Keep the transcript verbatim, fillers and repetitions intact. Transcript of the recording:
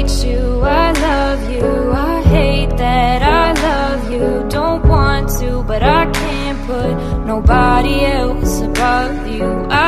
hate you, I love you. I hate that I love you. Don't want to, but I can't put nobody else above you. I